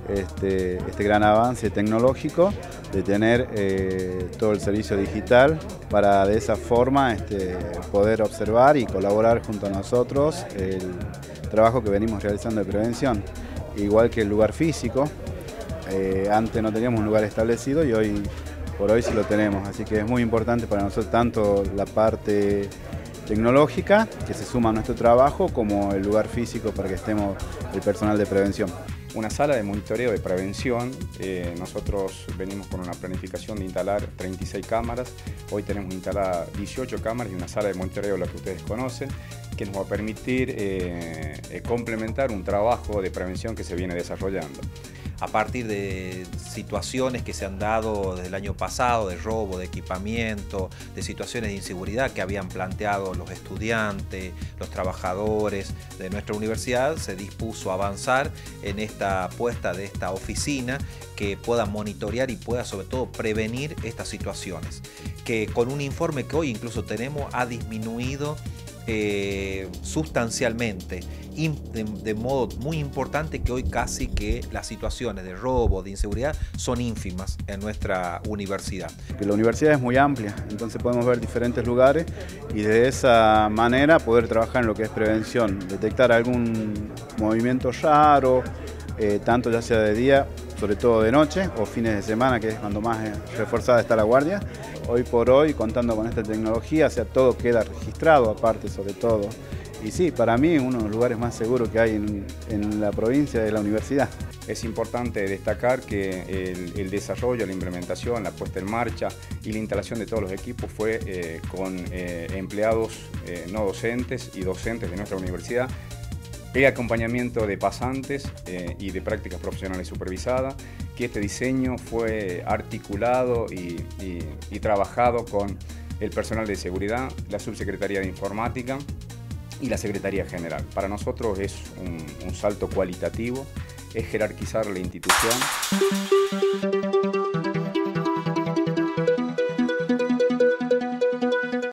este gran avance tecnológico de tener todo el servicio digital para de esa forma poder observar y colaborar junto a nosotros el trabajo que venimos realizando de prevención. Igual que el lugar físico, antes no teníamos un lugar establecido y hoy por hoy sí lo tenemos, así que es muy importante para nosotros tanto la parte tecnológica que se suma a nuestro trabajo como el lugar físico para que estemos el personal de prevención. Una sala de monitoreo de prevención, nosotros venimos con una planificación de instalar 36 cámaras, hoy tenemos instaladas 18 cámaras y una sala de monitoreo, la que ustedes conocen, que nos va a permitir complementar un trabajo de prevención que se viene desarrollando. A partir de situaciones que se han dado desde el año pasado, de robo, de equipamiento, de situaciones de inseguridad que habían planteado los estudiantes, los trabajadores de nuestra universidad, se dispuso a avanzar en esta puesta de esta oficina que pueda monitorear y pueda sobre todo prevenir estas situaciones, que con un informe que hoy incluso tenemos ha disminuido sustancialmente, de modo muy importante, que hoy casi que las situaciones de robo, de inseguridad son ínfimas en nuestra universidad. Que la universidad es muy amplia, entonces podemos ver diferentes lugares y de esa manera poder trabajar en lo que es prevención, detectar algún movimiento raro, tanto ya sea de día, sobre todo de noche o fines de semana, que es cuando más reforzada está la guardia. Hoy por hoy, contando con esta tecnología, todo queda registrado aparte sobre todo. Y sí, para mí uno de los lugares más seguros que hay en la provincia es la universidad. Es importante destacar que el desarrollo, la implementación, la puesta en marcha y la instalación de todos los equipos fue con empleados no docentes y docentes de nuestra universidad, el acompañamiento de pasantes y de prácticas profesionales supervisadas, que este diseño fue articulado y trabajado con el personal de seguridad, la Subsecretaría de Informática y la Secretaría General. Para nosotros es un salto cualitativo, es jerarquizar la institución.